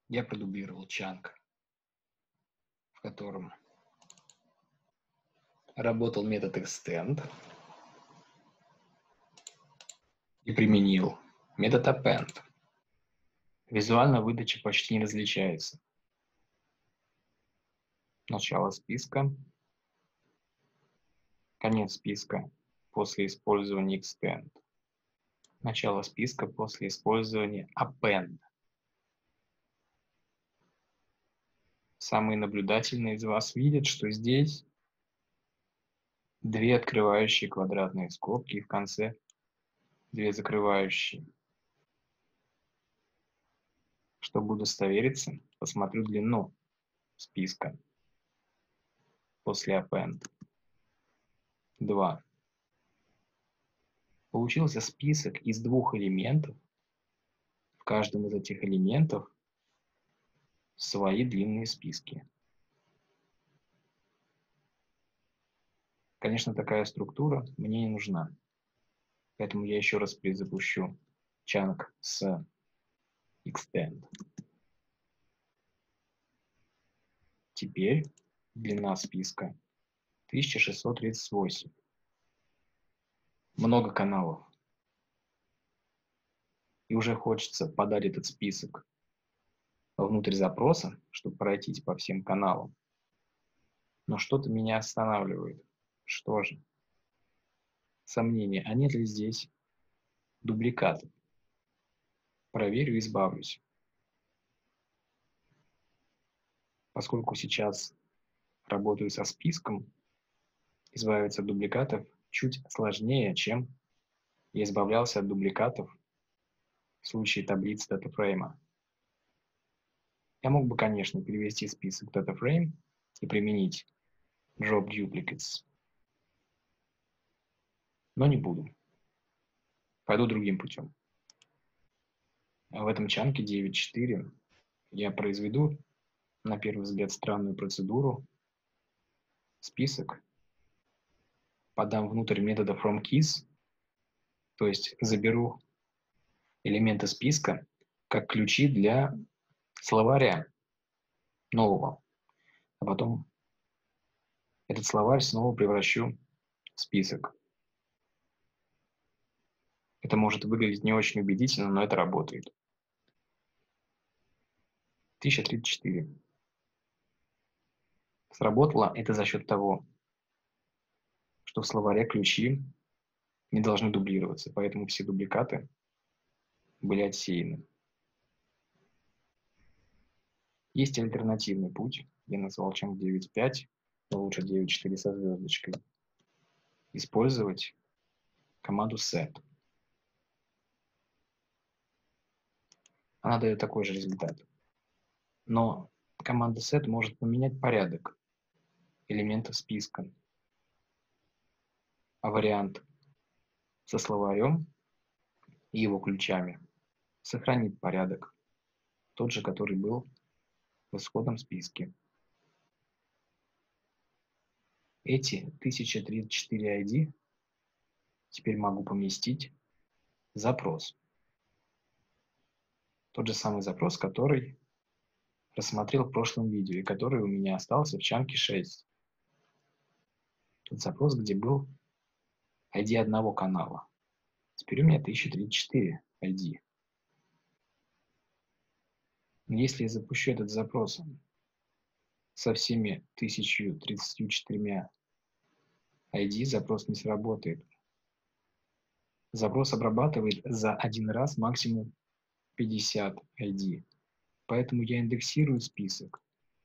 Я продублировал чанк, в котором работал метод extend и применил метод append. Визуально выдача почти не различается. Начало списка, конец списка после использования extend, начало списка после использования append. Самые наблюдательные из вас видят, что здесь две открывающие квадратные скобки и в конце две закрывающие. Чтобы удостовериться, посмотрю длину списка после append. 2. Получился список из двух элементов. В каждом из этих элементов свои длинные списки. Конечно, такая структура мне не нужна. Поэтому я еще раз перезапущу чанк с extend. Теперь длина списка 1638. Много каналов. И уже хочется подать этот список внутрь запроса, чтобы пройтись по всем каналам. Но что-то меня останавливает. Что же? Сомнения, а нет ли здесь дубликатов? Проверю и избавлюсь. Поскольку сейчас работаю со списком, избавиться от дубликатов чуть сложнее, чем я избавлялся от дубликатов в случае таблиц датафрейма. Я мог бы, конечно, перевести список DataFrame и применить Drop Duplicates, но не буду. Пойду другим путем. В этом чанке 9.4 я произведу, на первый взгляд, странную процедуру. Список подам внутрь метода FromKeys, то есть заберу элементы списка как ключи для словаря нового, а потом этот словарь снова превращу в список. Это может выглядеть не очень убедительно, но это работает. 1034. Сработало это за счет того, что в словаре ключи не должны дублироваться, поэтому все дубликаты были отсеяны. Есть альтернативный путь, я назвал чанк 9.5, но лучше 9.4 со звездочкой. Использовать команду set. Она дает такой же результат. Но команда set может поменять порядок элементов списка. А вариант со словарем и его ключами сохранит порядок, тот же, который был в исходном списке. Эти 1034 ID теперь могу поместить в запрос. Тот же самый запрос, который рассмотрел в прошлом видео и который у меня остался в чанке 6. Тот запрос, где был ID одного канала. Теперь у меня 1034 ID. Но если я запущу этот запрос со всеми 1034 ID, запрос не сработает. Запрос обрабатывает за один раз максимум 50 ID. Поэтому я индексирую список.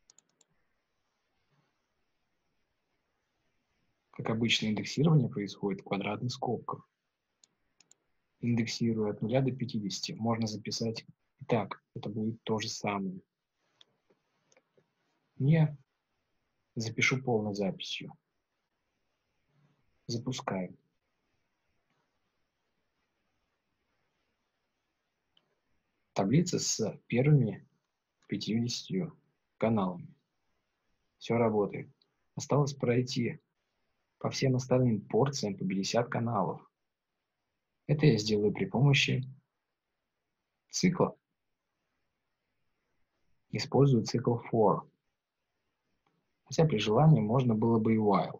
Как обычно, индексирование происходит в квадратных скобках. Индексируя от 0 до 50, можно записать и так. Это будет то же самое. Я запишу полной записью. Запускаю. Таблица с первыми 50 каналами. Все работает. Осталось пройти по всем остальным порциям по 50 каналов. Это я сделаю при помощи цикла. использую цикл for. Хотя при желании можно было бы и while.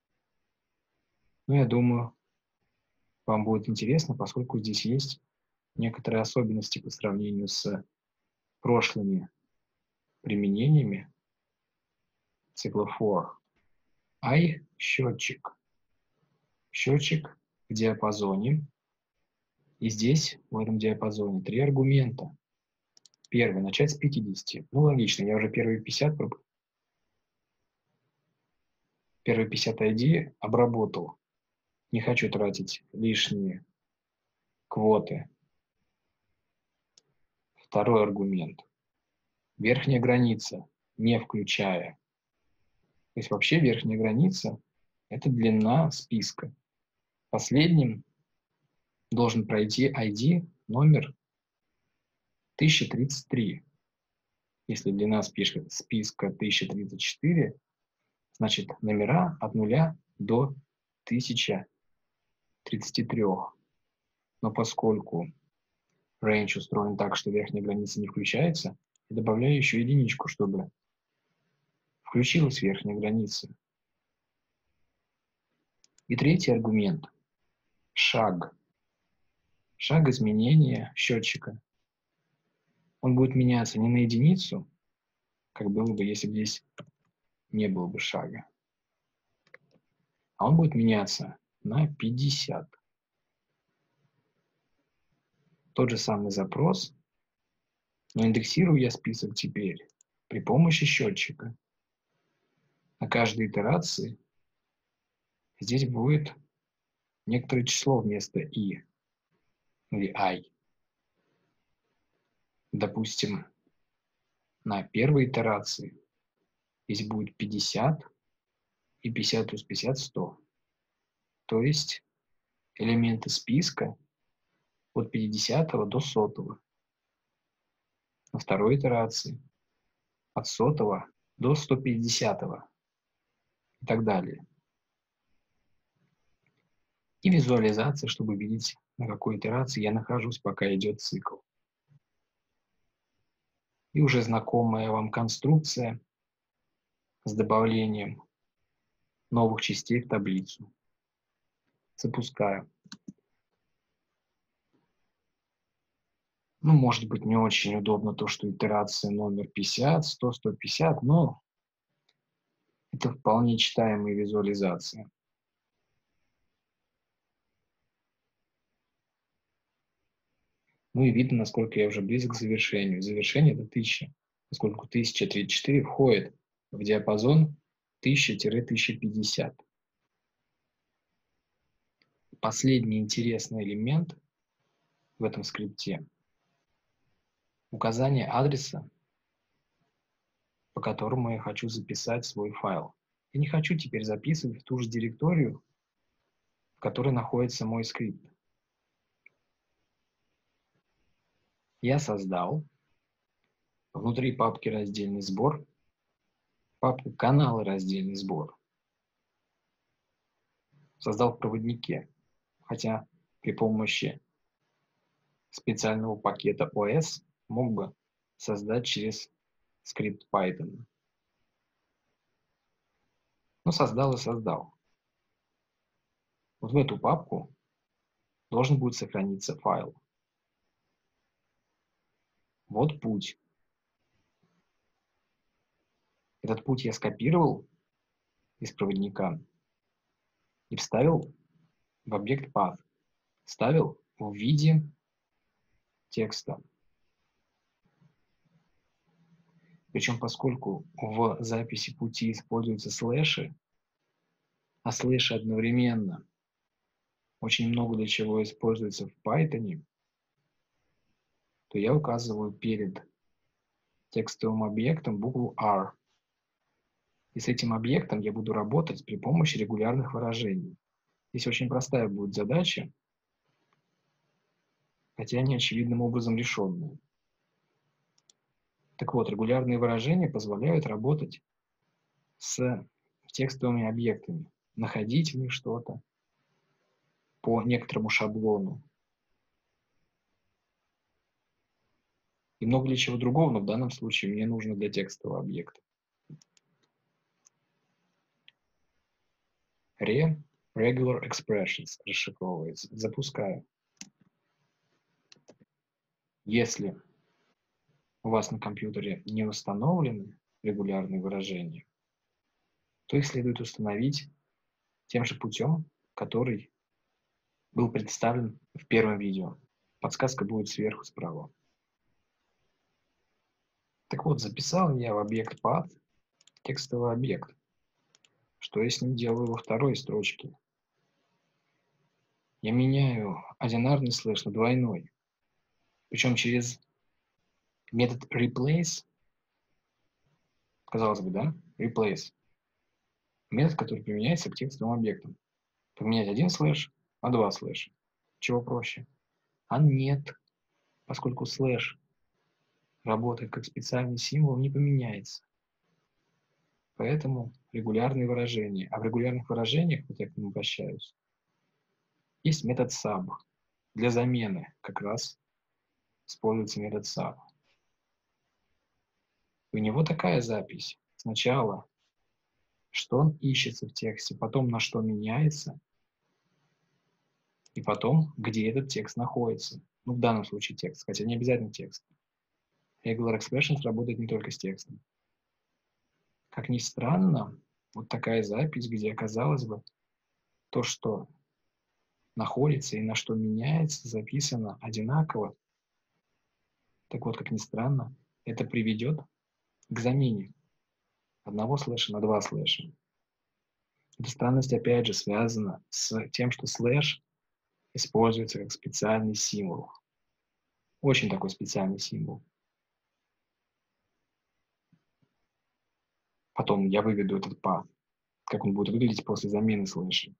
Но я думаю, вам будет интересно, поскольку здесь есть некоторые особенности по сравнению с прошлыми применениями цикла for. I – счетчик. Счетчик в диапазоне. И здесь, в этом диапазоне, 3 аргумента. Первый – начать с 50. Ну, логично, я уже первые 50 ID обработал. Не хочу тратить лишние квоты. Второй аргумент. Верхняя граница, не включая. То есть вообще верхняя граница – это длина списка. Последним должен пройти ID номер 1033. Если длина списка 1034, значит номера от 0 до 1033. Но поскольку range устроен так, что верхняя граница не включается, я добавляю еще единичку, чтобы включилась верхняя граница. И третий аргумент – шаг. Шаг изменения счетчика. Он будет меняться не на единицу, как было бы, если бы здесь не было бы шага, а он будет меняться на 50. Тот же самый запрос, но индексирую я список теперь при помощи счетчика. На каждой итерации здесь будет некоторое число вместо i или I. Допустим, на первой итерации здесь будет 50 и 50 плюс 50 – 100. То есть элементы списка от 50 до 100. На второй итерации от 100 до 150 и так далее. И визуализация, чтобы видеть, на какой итерации я нахожусь, пока идет цикл. И уже знакомая вам конструкция с добавлением новых частей в таблицу. Запускаю. Ну, может быть, не очень удобно то, что итерация номер 50, 100, 150, но это вполне читаемая визуализация. Ну и видно, насколько я уже близок к завершению. Завершение – это 1000, поскольку 1034 входит в диапазон 1000-1050. Последний интересный элемент в этом скрипте – указание адреса, по которому я хочу записать свой файл. Я не хочу теперь записывать в ту же директорию, в которой находится мой скрипт. Я создал внутри папки «Раздельный сбор» папку «Каналы. Раздельный сбор». Создал в проводнике, хотя при помощи специального пакета OS мог бы создать через скрипт Python. Но создал и создал. Вот в эту папку должен будет сохраниться файл. Вот путь. Этот путь я скопировал из проводника и вставил в объект path. Вставил в виде текста. Причем, поскольку в записи пути используются слэши, а слэши одновременно очень много для чего используется в Python, то я указываю перед текстовым объектом букву R. И с этим объектом я буду работать при помощи регулярных выражений. Здесь очень простая будет задача, хотя не очевидным образом решенная. Так вот, регулярные выражения позволяют работать с текстовыми объектами, находить в них что-то по некоторому шаблону. И много для чего другого, но в данном случае мне нужно для текстового объекта. Regular expressions расшифровывается. Запускаю. Если у вас на компьютере не установлены регулярные выражения, то их следует установить тем же путем, который был представлен в первом видео. Подсказка будет сверху справа. Так вот, записал я в объект path текстовый объект. Что я с ним делаю во второй строчке? Я меняю одинарный слэш на двойной. Причем через метод replace, казалось бы, да? Replace. Метод, который применяется к текстовым объектам. Поменять один слэш на два слэша. Чего проще? А нет, поскольку слэш работает как специальный символ, не поменяется. Поэтому регулярные выражения. А в регулярных выражениях, вот я к нему обращаюсь, есть метод sub. Для замены как раз используется метод sub. У него такая запись. Сначала, что он ищется в тексте, потом на что меняется, и потом, где этот текст находится. Ну, в данном случае текст, хотя не обязательно текст. Regular expressions работает не только с текстом. Как ни странно, вот такая запись, где, казалось бы, то, что находится и на что меняется, записано одинаково. Так вот, как ни странно, это приведет к замене одного слэша на два слэша. Эта странность, опять же, связана с тем, что слэш используется как специальный символ. Очень такой специальный символ. Потом я выведу этот path, как он будет выглядеть после замены слэша.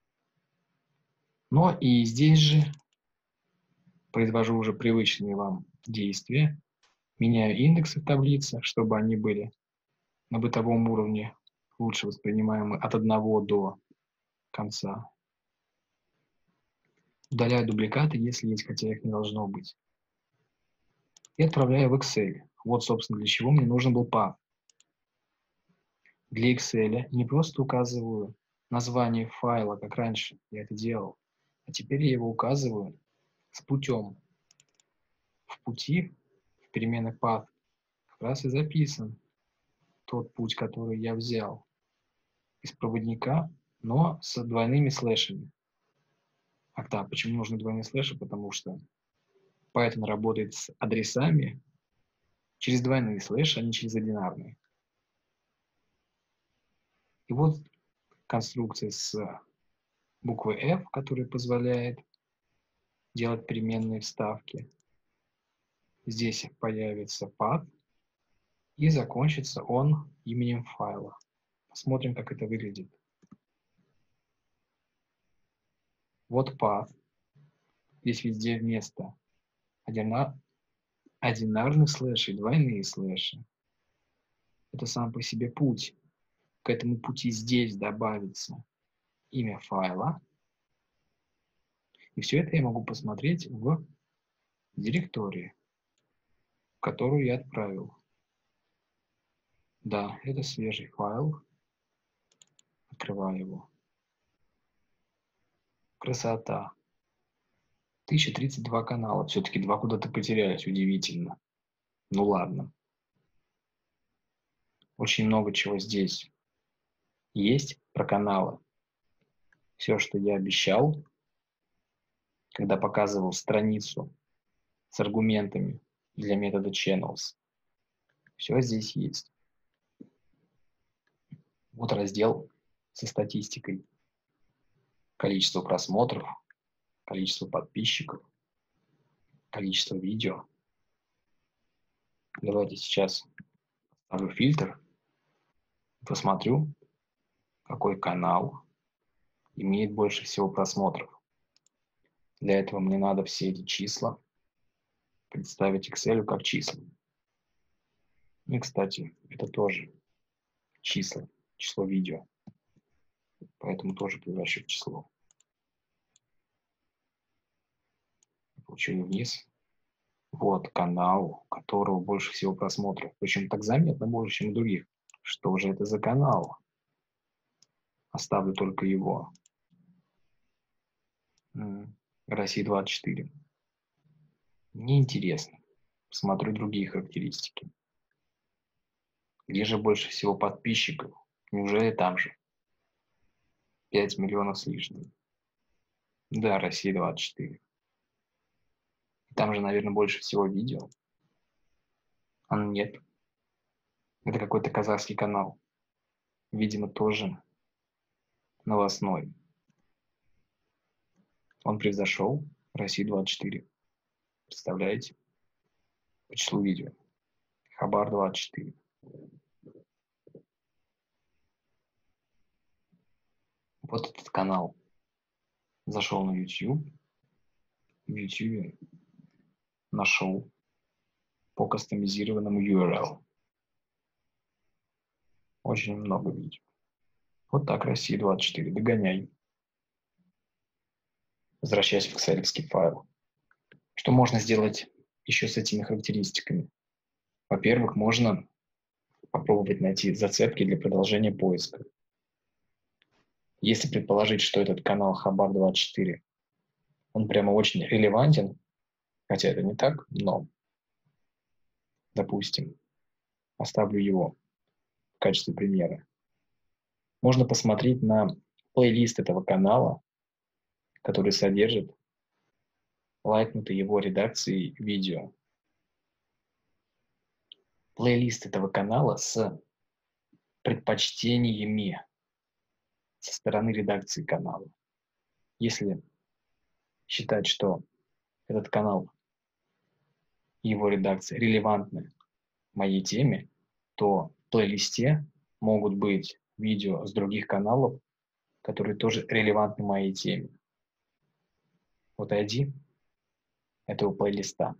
Но и здесь же произвожу уже привычные вам действия. Меняю индексы в таблице, чтобы они были на бытовом уровне лучше воспринимаемы от 1 до конца. Удаляю дубликаты, если есть, хотя их не должно быть. И отправляю в Excel. Вот, собственно, для чего мне нужен был path. Для Excel не просто указываю название файла, как раньше я это делал, а теперь я его указываю с путем. В пути, в переменной path, как раз и записан тот путь, который я взял из проводника, но с двойными слэшами. Ах да, почему нужны двойные слэши? Потому что Python работает с адресами через двойные слэши, а не через одинарные. И вот конструкция с буквой F, которая позволяет делать переменные вставки. Здесь появится path, и закончится он именем файла. Посмотрим, как это выглядит. Вот path. Здесь везде вместо одинарных слэшей двойные слэши. Это сам по себе путь. К этому пути здесь добавится имя файла. И все это я могу посмотреть в директории, которую я отправил. Да, это свежий файл. Открываю его. Красота. 1032 канала. Все-таки два куда-то потерялись. Удивительно. Ну ладно. Очень много чего здесь есть про каналы. Все, что я обещал, когда показывал страницу с аргументами для метода channels, все здесь есть. Вот раздел со статистикой. Количество просмотров, количество подписчиков, количество видео. Давайте сейчас поставлю фильтр, посмотрю, какой канал имеет больше всего просмотров. Для этого мне надо все эти числа представить Excel как числа. Ну и, кстати, это тоже числа, число видео. Поэтому тоже превращу в число. Получили вниз. Вот канал, у которого больше всего просмотров. Причем так заметно больше, чем у других. Что же это за канал? Оставлю только его. Россия-24. Неинтересно. Посмотрю другие характеристики. Где же больше всего подписчиков? Неужели там же? 5 миллионов с лишним. Да, Россия-24. Там же, наверное, больше всего видео. А нет. Это какой-то казахский канал. Видимо, тоже новостной. Он превзошел Россию-24. Представляете? По числу видео. Хабар-24. Вот этот канал. Зашел на YouTube. В YouTube нашел по кастомизированному URL. Очень много видео. Вот так, Россия-24. Догоняй. Возвращаясь в экселевский файл. Что можно сделать еще с этими характеристиками? Во-первых, можно попробовать найти зацепки для продолжения поиска. Если предположить, что этот канал Хабар-24, он прямо очень релевантен, хотя это не так, но, допустим, оставлю его в качестве примера. Можно посмотреть на плейлист этого канала, который содержит лайкнутые его редакцией видео. Плейлист этого канала с предпочтениями со стороны редакции канала. Если считать, что этот канал и его редакция релевантны моей теме, то в плейлисте могут быть видео с других каналов, которые тоже релевантны моей теме. Вот ID этого плейлиста.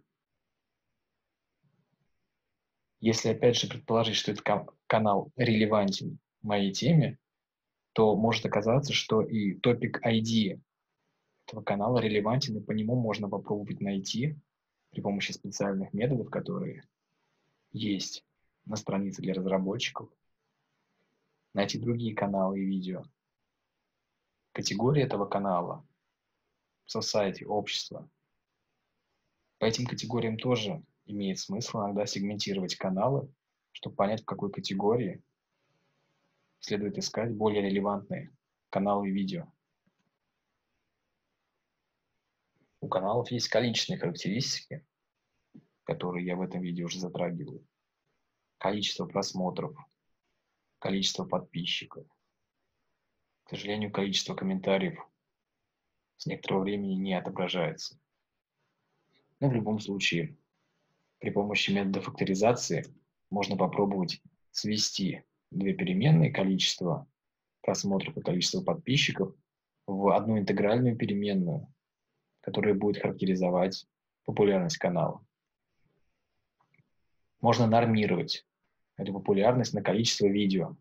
Если опять же предположить, что этот канал релевантен моей теме, то может оказаться, что и топик ID этого канала релевантен, и по нему можно попробовать найти при помощи специальных методов, которые есть на странице для разработчиков, найти другие каналы и видео. Категории этого канала, society, общество. По этим категориям тоже имеет смысл иногда сегментировать каналы, чтобы понять, в какой категории следует искать более релевантные каналы и видео. У каналов есть количественные характеристики, которые я в этом видео уже затрагиваю. Количество просмотров, количество подписчиков. К сожалению, количество комментариев с некоторого времени не отображается. Но в любом случае, при помощи метода факторизации можно попробовать свести две переменные, количество просмотров и количество подписчиков, в одну интегральную переменную, которая будет характеризовать популярность канала. Можно нормировать эту популярность на количество видео.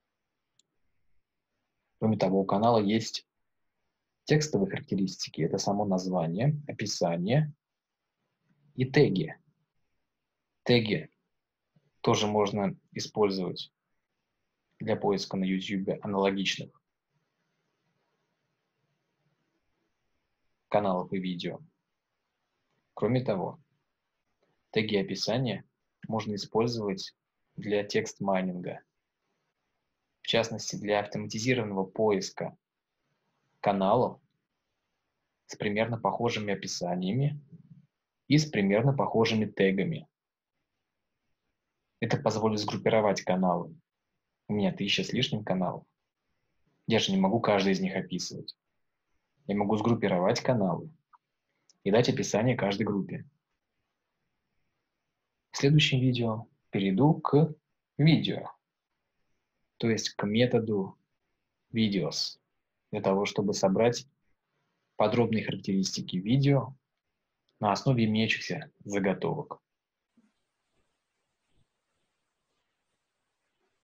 Кроме того, у канала есть текстовые характеристики. Это само название, описание и теги. Теги тоже можно использовать для поиска на YouTube аналогичных каналов и видео. Кроме того, теги описания можно использовать для текст-майнинга. В частности, для автоматизированного поиска каналов с примерно похожими описаниями и с примерно похожими тегами. Это позволит сгруппировать каналы. У меня 1000 с лишним каналов. Я же не могу каждый из них описывать. Я могу сгруппировать каналы и дать описание каждой группе. В следующем видео перейду к видео, то есть к методу videos, для того, чтобы собрать подробные характеристики видео на основе имеющихся заготовок.